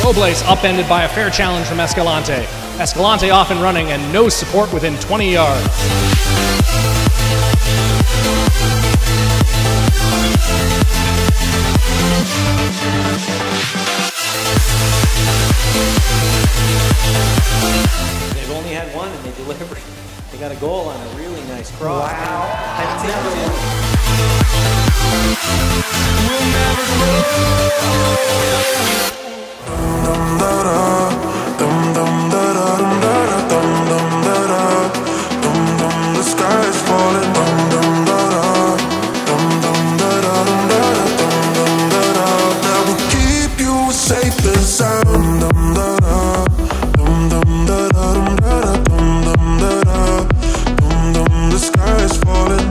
Robles upended by a fair challenge from Escalante. Escalante off and running and no support within 20 yards. They've only had one and they delivered. They got a goal on a really nice cross. Wow. The sky is falling. That will keep you safe and sound. The sky is falling.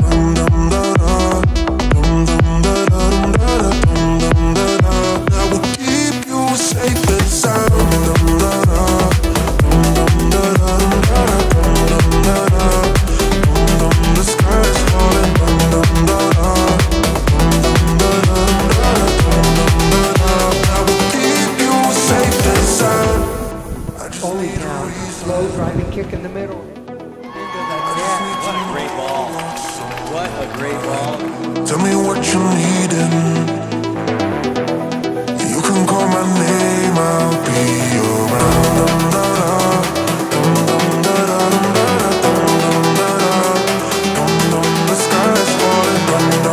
That will keep you safe and sound. The sky is falling. That will keep you safe and sound. I just need a reason. Slow driving kick in the middle. What a great ball. What a great ball. Tell me what you needin'. You can call my name, I'll be around. The sky is falling.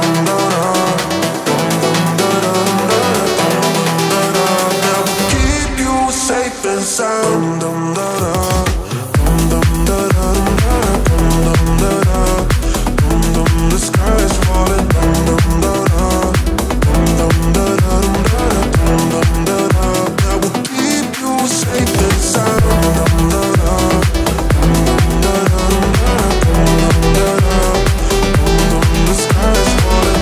That will keep you safe and sound. The sky is falling. That will keep you safe and sound. The sky is falling.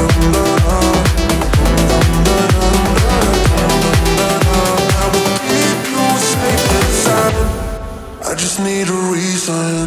That will keep you safe and sound. I just need a reason.